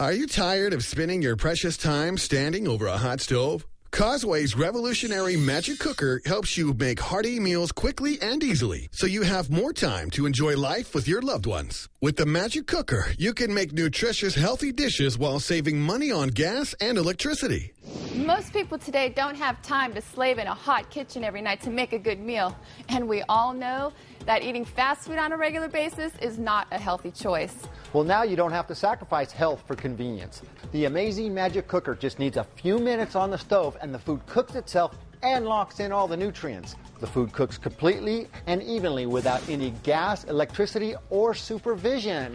Are you tired of spending your precious time standing over a hot stove? Causeway's revolutionary Magic Cooker helps you make hearty meals quickly and easily, so you have more time to enjoy life with your loved ones. With the Magic Cooker, you can make nutritious, healthy dishes while saving money on gas and electricity. Most people today don't have time to slave in a hot kitchen every night to make a good meal. And we all know that eating fast food on a regular basis is not a healthy choice. Well, now you don't have to sacrifice health for convenience. The amazing Magic Cooker just needs a few minutes on the stove and the food cooks itself and locks in all the nutrients. The food cooks completely and evenly without any gas, electricity, or supervision.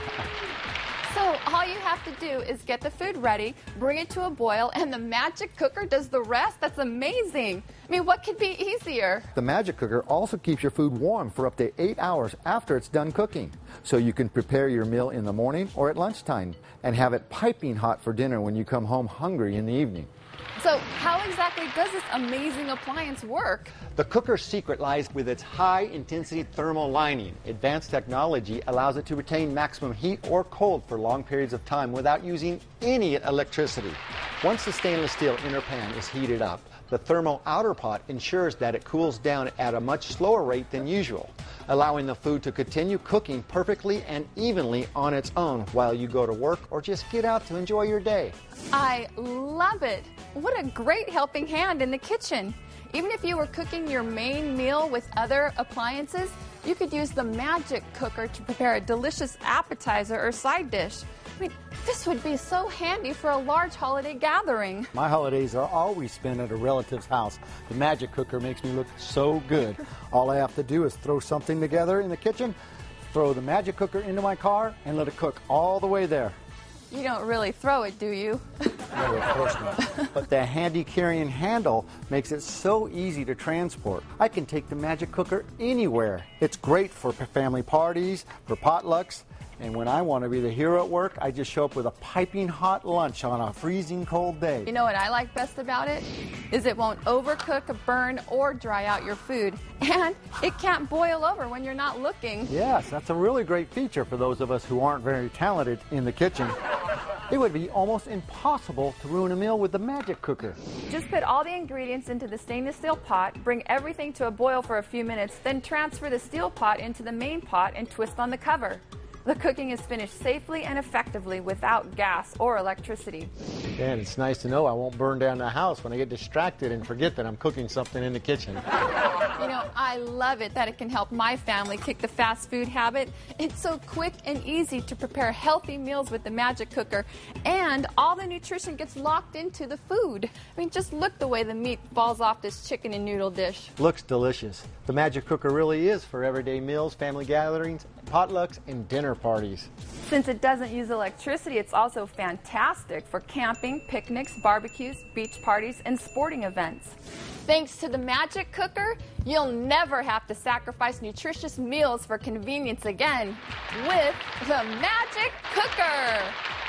So all you have to do is get the food ready, bring it to a boil, and the Magic Cooker does the rest. That's amazing. I mean, what could be easier? The Magic Cooker also keeps your food warm for up to 8 hours after it's done cooking. So you can prepare your meal in the morning or at lunchtime and have it piping hot for dinner when you come home hungry in the evening. So how exactly does this amazing appliance work? The cooker's secret lies with its high-intensity thermal lining. Advanced technology allows it to retain maximum heat or cold for long periods of time without using any electricity. Once the stainless steel inner pan is heated up, the thermal outer pot ensures that it cools down at a much slower rate than usual, allowing the food to continue cooking perfectly and evenly on its own while you go to work or just get out to enjoy your day. I love it. What a great helping hand in the kitchen. Even if you were cooking your main meal with other appliances, you could use the Magic Cooker to prepare a delicious appetizer or side dish. I mean, this would be so handy for a large holiday gathering. My holidays are always spent at a relative's house. The Magic Cooker makes me look so good. All I have to do is throw something together in the kitchen, throw the Magic Cooker into my car, and let it cook all the way there. You don't really throw it, do you? No, of course not. But the handy carrying handle makes it so easy to transport. I can take the Magic Cooker anywhere. It's great for family parties, for potlucks, and when I want to be the hero at work, I just show up with a piping hot lunch on a freezing cold day. You know what I like best about it? Is it won't overcook, burn, or dry out your food. And it can't boil over when you're not looking. Yes, that's a really great feature for those of us who aren't very talented in the kitchen. It would be almost impossible to ruin a meal with the Magic Cooker. Just put all the ingredients into the stainless steel pot, bring everything to a boil for a few minutes, then transfer the steel pot into the main pot and twist on the cover. The cooking is finished safely and effectively without gas or electricity. Yeah, and it's nice to know I won't burn down the house when I get distracted and forget that I'm cooking something in the kitchen. You know, I love it that it can help my family kick the fast food habit. It's so quick and easy to prepare healthy meals with the Magic Cooker, and all the nutrition gets locked into the food. I mean, just look the way the meat falls off this chicken and noodle dish. Looks delicious. The Magic Cooker really is for everyday meals, family gatherings, potlucks, and dinner parties. Since it doesn't use electricity, it's also fantastic for camping, picnics, barbecues, beach parties, and sporting events. Thanks to the Magic Cooker, you'll never have to sacrifice nutritious meals for convenience again with the Magic Cooker.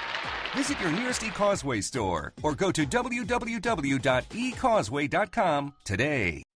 Visit your nearest eCauseway store or go to www.ecauseway.com today.